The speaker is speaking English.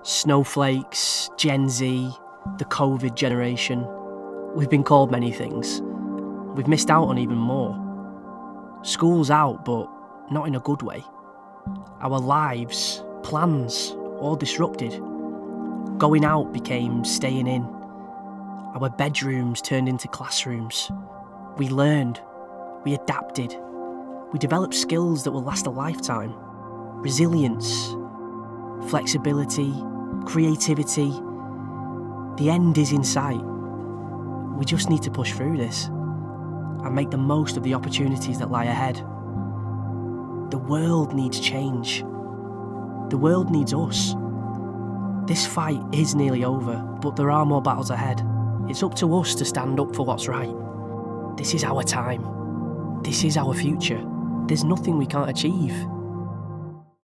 Snowflakes, Gen Z, the COVID generation. We've been called many things. We've missed out on even more. School's out, but not in a good way. Our lives, plans, all disrupted. Going out became staying in. Our bedrooms turned into classrooms. We learned, we adapted, we developed skills that will last a lifetime. Resilience, flexibility, creativity. The end is in sight. We just need to push through this and make the most of the opportunities that lie ahead. The world needs change. The world needs us. This fight is nearly over, but there are more battles ahead. It's up to us to stand up for what's right. This is our time. This is our future. There's nothing we can't achieve.